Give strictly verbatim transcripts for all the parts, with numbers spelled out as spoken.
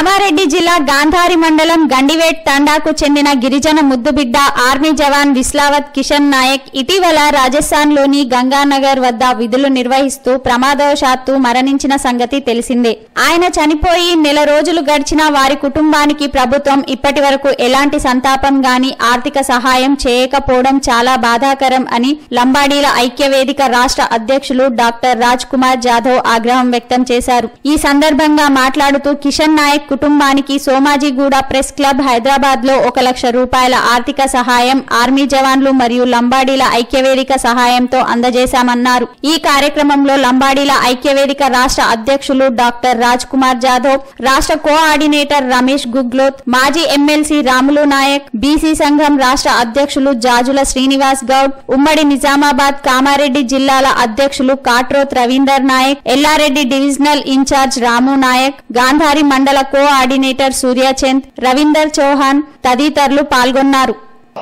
కామారెడ్డి జిల్లా గాంధారి మండలం గండివేట్ తండాకు చెందిన గిరిజన ముద్దుబిడ్డ ఆర్మీ జవాన్ విస్లావత్ కిషన్ నాయక్ ఇటీవల రాజస్థాన్లోని గంగానగర్ వద్ద విధులు నిర్వహిస్తూ ప్రమాదవశాత్తు మరణించిన సంగతి తెలిసిందే. ఆయన చనిపోయి నెల రోజులు గడిచినా వారి కుటుంబానికి ప్రభుత్వం ఇప్పటి వరకు ఎలాంటి సంతాపం గాని ఆర్థిక సహాయం చేయకపోవడం చాలా బాధాకరం అని లంబాడీల ఐక్యవేదిక రాష్ట్ర అధ్యక్షులు డాక్టర్ రాజ్ కుమార్ జాధవ్ ఆగ్రహం వ్యక్తం చేశారు. ఈ సందర్భంగా మాట్లాడుతూ కిషన్ నాయక్ కుటుంబానికి సోమాజిగూడ ప్రెస్ క్లబ్ హైదరాబాద్ లో ఒక లక్ష రూపాయల ఆర్థిక సహాయం ఆర్మీ జవాన్లు మరియు లంబాడీల ఐక్యవేదిక సహాయంతో అందజేశామన్నారు. ఈ కార్యక్రమంలో లంబాడీల ఐక్యవేదిక రాష్ట్ర అధ్యక్షులు డాక్టర్ రాజ్ కుమార్ జాధవ్, రాష్ట్ర కోఆర్డినేటర్ రమేష్ గుగ్లోత్, మాజీ ఎమ్మెల్సీ రాములు నాయక్, బీసీ సంఘం రాష్ట్ర అధ్యక్షులు జాజుల శ్రీనివాస్ గౌడ్, ఉమ్మడి నిజామాబాద్ కామారెడ్డి జిల్లాల అధ్యక్షులు కాట్రోత్ రవీందర్ నాయక్, ఎల్లారెడ్డి డివిజనల్ ఇన్ఛార్జ్ రాము నాయక్, గాంధారి మండల కోఆర్డినేటర్ సూర్యచంద్, రవీందర్ చౌహాన్ తదితరులు పాల్గొన్నారు.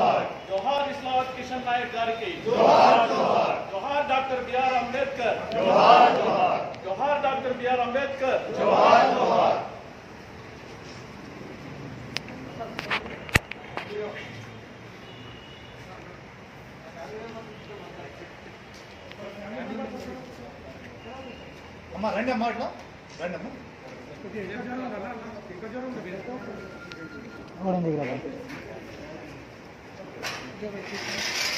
అమ్మా రండి అమ్మా ఇట్లా రండి అమ్మా